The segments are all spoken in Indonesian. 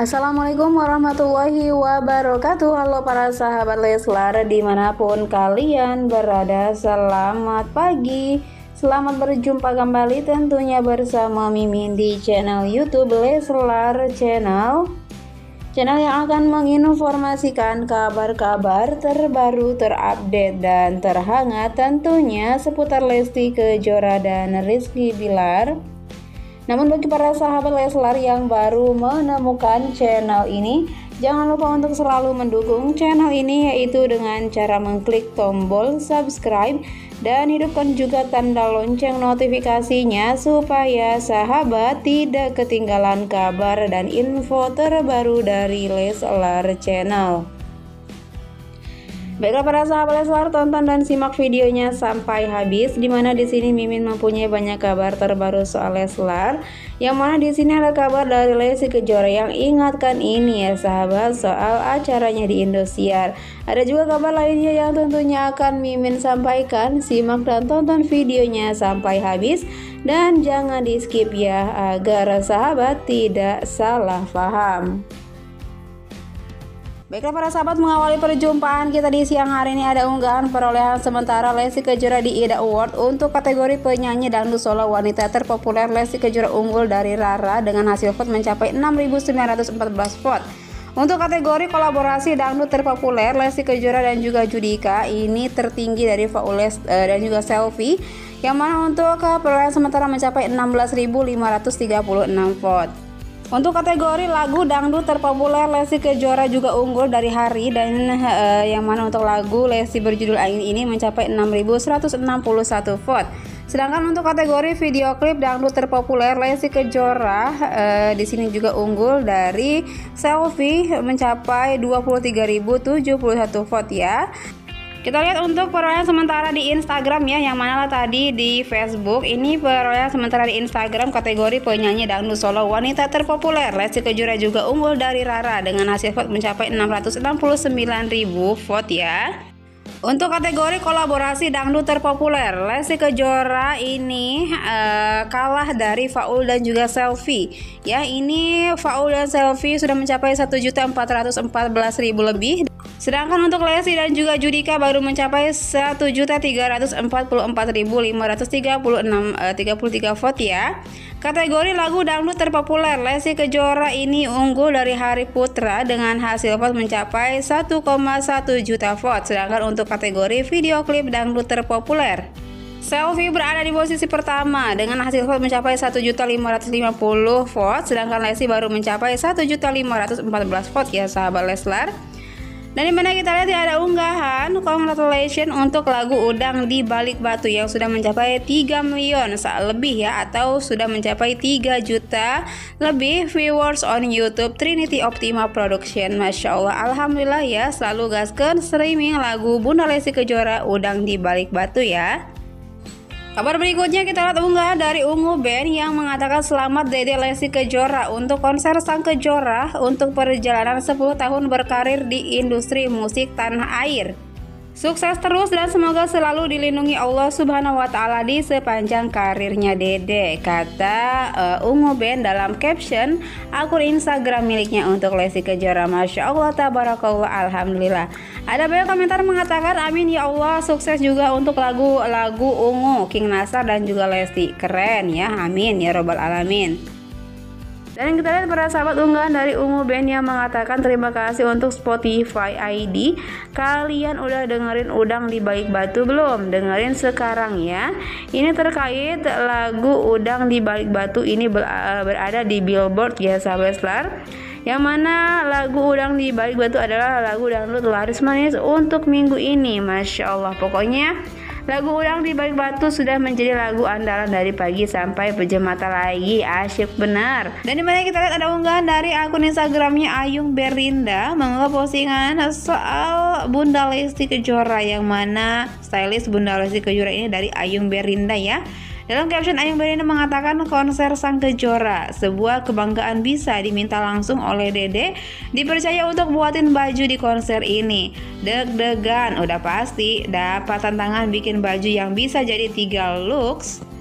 Assalamualaikum warahmatullahi wabarakatuh. Halo para sahabat Leslar dimanapun kalian berada, selamat pagi. Selamat berjumpa kembali tentunya bersama Mimin di channel YouTube Leslar Channel yang akan menginformasikan kabar-kabar terbaru, terupdate dan terhangat tentunya seputar Lesti Kejora dan Rizky Bilar. Namun bagi para sahabat Leslar yang baru menemukan channel ini, jangan lupa untuk selalu mendukung channel ini, yaitu dengan cara mengklik tombol subscribe dan hidupkan juga tanda lonceng notifikasinya supaya sahabat tidak ketinggalan kabar dan info terbaru dari Leslar Channel. Baiklah para sahabat Leslar, tonton dan simak videonya sampai habis, dimana di sini Mimin mempunyai banyak kabar terbaru soal Leslar. Yang mana di sini ada kabar dari Lesti Kejora yang ingatkan ini ya sahabat, soal acaranya di Indosiar. Ada juga kabar lainnya yang tentunya akan Mimin sampaikan. Simak dan tonton videonya sampai habis dan jangan di skip ya, agar sahabat tidak salah paham. Baiklah para sahabat, mengawali perjumpaan kita di siang hari ini ada unggahan perolehan sementara Lesti Kejora di IDA Award untuk kategori penyanyi dangdut solo wanita terpopuler. Lesti Kejora unggul dari Rara dengan hasil vote mencapai 6.914 vote. Untuk kategori kolaborasi dangdut terpopuler, Lesti Kejora dan juga Judika ini tertinggi dari Faules dan juga Selfie, yang mana untuk perolehan sementara mencapai 16.536 vote. Untuk kategori lagu dangdut terpopuler, Lesti Kejora juga unggul dari Hari, dan yang mana untuk lagu Lesti berjudul Angin ini mencapai 6.161 vote. Sedangkan untuk kategori video klip dangdut terpopuler, Lesti Kejora di sini juga unggul dari Selfie mencapai 23.071 vote ya. Kita lihat untuk perolehan sementara di Instagram ya, yang mana tadi di Facebook. Ini perolehan sementara di Instagram kategori penyanyi dangdut solo wanita terpopuler. Lesti Kejora juga unggul dari Rara dengan hasil vote mencapai 669.000 vote ya. Untuk kategori kolaborasi dangdut terpopuler, Lesti Kejora ini kalah dari Faul dan juga Selfie. Ya, ini Faul dan Selfie sudah mencapai 1.414.000 lebih. Sedangkan untuk Lesti dan juga Judika baru mencapai 1.344.533 vote ya. Kategori lagu dangdut terpopuler, Lesti Kejora ini unggul dari Hari Putra dengan hasil vote mencapai 1,1 juta vote. Sedangkan untuk kategori video klip dangdut terpopuler, Selfie berada di posisi pertama dengan hasil vote mencapai 1.550 vote. Sedangkan Lesti baru mencapai 1.514 vote ya sahabat Leslar. Dan dimana kita lihat ya, ada unggahan congratulations untuk lagu Udang di Balik Batu yang sudah mencapai 3 million lebih ya, atau sudah mencapai 3 juta lebih viewers on YouTube Trinity Optima Production. Masya Allah, alhamdulillah ya, selalu gaskan streaming lagu Bunda Lesti Kejora Udang di Balik Batu ya. Kabar berikutnya kita lihat unggahan dari Ungu Band yang mengatakan selamat Dede Lesti Kejora untuk konser Sang Kejora untuk perjalanan 10 tahun berkarir di industri musik tanah air. Sukses terus dan semoga selalu dilindungi Allah Subhanahu wa Ta'ala di sepanjang karirnya Dede, kata Ungu Band dalam caption akun Instagram miliknya untuk Lesti Kejora. Masya Allah, tabarakallah, alhamdulillah. Ada banyak komentar mengatakan amin ya Allah, sukses juga untuk lagu Ungu, King Nasar dan juga Lesti, keren ya, amin ya robbal alamin. Dan kita lihat para sahabat unggahan dari Ungu Band yang mengatakan terima kasih untuk Spotify ID. Kalian udah dengerin Udang di Balik Batu belum? Dengerin sekarang ya. Ini terkait lagu Udang di Balik Batu ini berada di Billboard ya sahabat Leslar. Yang mana lagu Udang di Balik Batu adalah lagu dangdut laris manis untuk minggu ini. Masya Allah, pokoknya lagu Udang di Balik Batu sudah menjadi lagu andalan dari pagi sampai pejam mata lagi, asyik benar. Dan dimana kita lihat ada unggahan dari akun Instagramnya Ayung Berinda mengunggah postingan soal Bunda Lesti Kejora, yang mana stylist Bunda Lesti Kejora ini dari Ayung Berinda ya. Dalam caption, Ayung Berinda mengatakan konser Sang Kejora sebuah kebanggaan bisa diminta langsung oleh Dede, dipercaya untuk buatin baju di konser ini. Deg-degan, udah pasti dapat tantangan bikin baju yang bisa jadi 3 looks.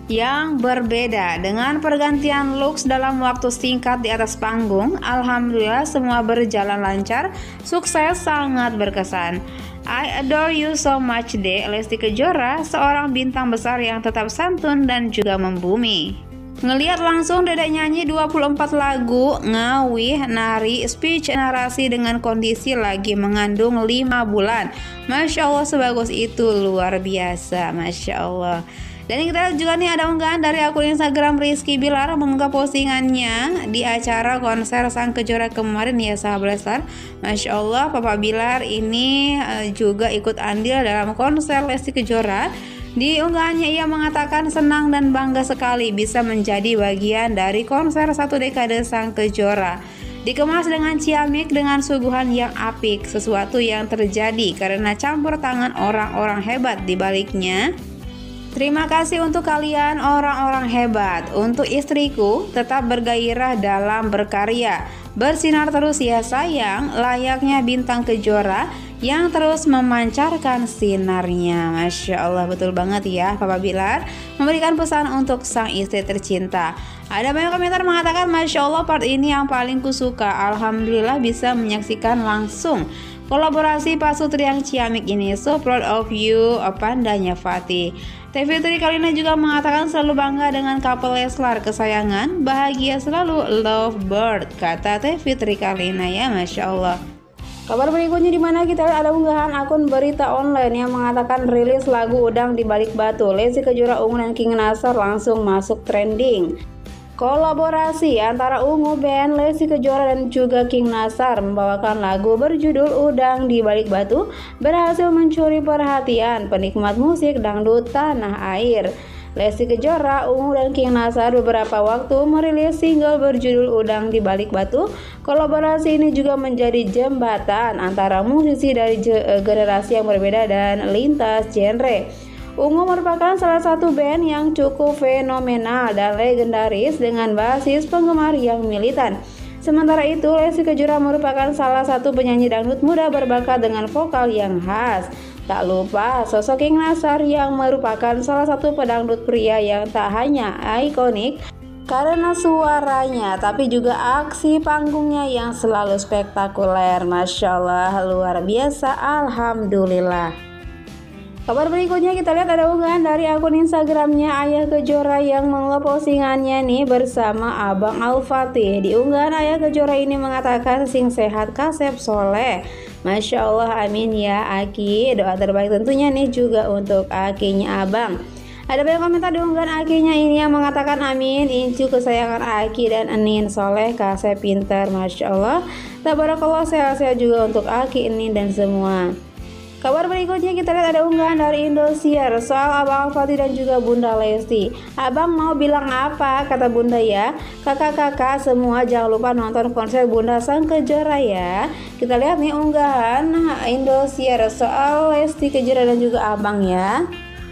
yang berbeda. Dengan pergantian looks dalam waktu singkat di atas panggung, alhamdulillah semua berjalan lancar, sukses, sangat berkesan. I adore you so much deh, Lesti Kejora, seorang bintang besar yang tetap santun dan juga membumi. Ngeliat langsung Dedek nyanyi 24 lagu, ngawih, nari, speech, narasi dengan kondisi lagi mengandung 5 bulan. Masya Allah, sebagus itu, luar biasa, Masya Allah. Dan kita lihat juga nih ada unggahan dari akun Instagram Rizky Bilar mengunggah postingannya di acara konser Sang Kejora kemarin ya sahabat Leslar. Masya Allah, Papa Bilar ini juga ikut andil dalam konser Lesti Kejora. Di unggahannya ia mengatakan senang dan bangga sekali bisa menjadi bagian dari konser 1 dekade Sang Kejora. Dikemas dengan ciamik dengan suguhan yang apik, sesuatu yang terjadi karena campur tangan orang-orang hebat di baliknya. Terima kasih untuk kalian orang-orang hebat. Untuk istriku, tetap bergairah dalam berkarya. Bersinar terus ya sayang, layaknya bintang Kejora yang terus memancarkan sinarnya. Masya Allah, betul banget ya Papa Bilar memberikan pesan untuk sang istri tercinta. Ada banyak komentar mengatakan Masya Allah, part ini yang paling kusuka. Alhamdulillah bisa menyaksikan langsung kolaborasi Pak Sutri yang ciamik ini. So proud of you, pandanya Fatih. Teh Fitri Karlina juga mengatakan selalu bangga dengan couple Leslar kesayangan, bahagia selalu, love bird, kata Teh Fitri Karlina ya, Masya Allah. Kabar berikutnya di mana kita lihat ada unggahan akun berita online yang mengatakan rilis lagu Udang di Balik Batu. Lesti Kejora, Ungu dan King Nasar langsung masuk trending. Kolaborasi antara Ungu Band, Lesti Kejora dan juga King Nasar membawakan lagu berjudul Udang di Balik Batu berhasil mencuri perhatian penikmat musik dangdut tanah air. Lesti Kejora, Ungu dan King Nasar beberapa waktu merilis single berjudul Udang di Balik Batu. Kolaborasi ini juga menjadi jembatan antara musisi dari generasi yang berbeda dan lintas genre. Ungu merupakan salah satu band yang cukup fenomenal dan legendaris dengan basis penggemar yang militan. Sementara itu, Lesti Kejora merupakan salah satu penyanyi dangdut muda berbakat dengan vokal yang khas. Tak lupa sosok King Nasar yang merupakan salah satu pedangdut pria yang tak hanya ikonik karena suaranya, tapi juga aksi panggungnya yang selalu spektakuler. Masya Allah, luar biasa, alhamdulillah. Kabar berikutnya kita lihat ada unggahan dari akun Instagramnya Ayah Kejora yang mengunggah postingannya nih bersama Abang Al-Fatih. Di unggahan Ayah Kejora ini mengatakan sing sehat kasep soleh. Masya Allah, amin ya Aki. Doa terbaik tentunya nih juga untuk Akinya Abang. Ada banyak komentar di unggahan Akinya ini yang mengatakan amin, incu kesayangan Aki dan Enin soleh, kasep pintar. Masya Allah, tabarakallah, sehat-sehat juga untuk Aki, Enin dan semua. Kabar berikutnya kita lihat ada unggahan dari Indosiar soal Abang Al-Fatih dan juga Bunda Lesti. Abang mau bilang apa? Kata Bunda ya. Kakak-kakak semua jangan lupa nonton konser Bunda Sang Kejora ya. Kita lihat nih unggahan Indosiar soal Lesti Kejora dan juga Abang ya.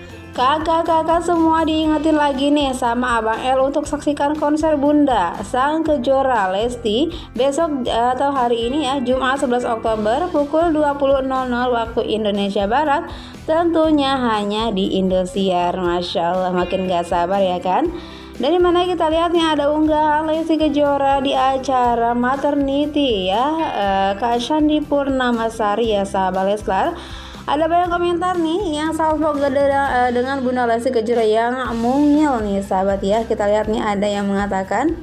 Kakak-kakak semua diingetin lagi nih sama Abang L untuk saksikan konser Bunda Sang Kejora Lesti besok atau hari ini ya, Jumat 11 Oktober pukul 20.00 waktu Indonesia Barat, tentunya hanya di Indosiar. Masya Allah, makin gak sabar ya kan. Dari mana kita lihat nih ada unggahan Lesti Kejora di acara maternity ya, Kak Shandy Purnamasari ya sahabat Leslar. Ada banyak komentar nih yang salvok dengan Bunda Lesti Kejora yang mungil nih sahabat ya. Kita lihat nih ada yang mengatakan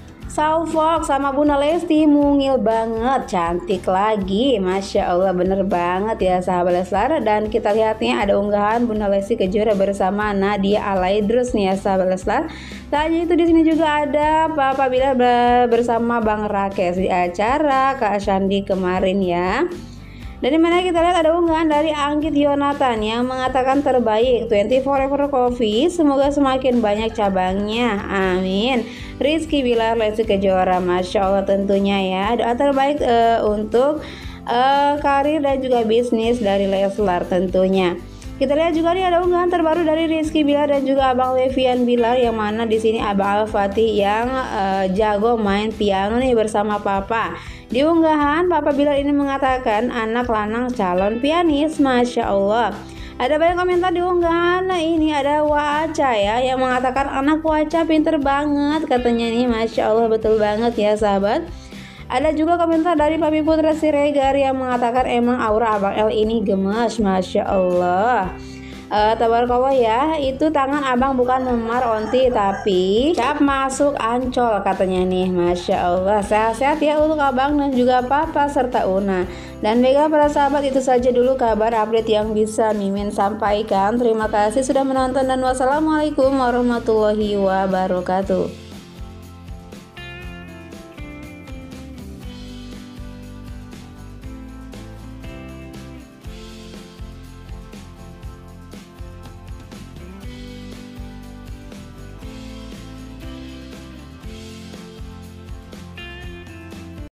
salvok sama Bunda Lesti mungil banget, cantik lagi. Masya Allah, bener banget ya sahabat Leslar. Dan kita lihat nih ada unggahan Bunda Lesti Kejora bersama Nadia Alaidrus nih ya sahabat Leslar. Tak hanya itu, di sini juga ada Papa Bilar bersama Bang Rakes di acara Kak Shandy kemarin ya. Dari mana kita lihat ada unggahan dari Anggit Yonatan yang mengatakan terbaik 24 Forever Coffee, semoga semakin banyak cabangnya, amin. Rizky Bilar, Lesti Kejora, Masya Allah tentunya ya. Doa terbaik untuk karir dan juga bisnis dari Leslar tentunya. Kita lihat juga nih ada unggahan terbaru dari Rizky Bilar dan juga Abang Levian Bilar, yang mana di sini Abang Al-Fatih yang jago main piano nih bersama Papa. Di unggahan Papa Bilar ini mengatakan anak lanang calon pianis. Masya Allah. Ada banyak komentar di unggahan. Nah, ini ada Waca ya yang mengatakan anak Waca pinter banget katanya nih. Masya Allah, betul banget ya sahabat. Ada juga komentar dari Papi Putra Siregar yang mengatakan emang aura Abang L ini gemes. Masya Allah. Tabarakallah ya, itu tangan abang bukan memar onti tapi cap masuk ancol katanya nih. Masya Allah, sehat-sehat ya untuk abang dan juga papa serta Una. Dan baiklah para sahabat, itu saja dulu kabar update yang bisa Mimin sampaikan. Terima kasih sudah menonton dan wassalamualaikum warahmatullahi wabarakatuh.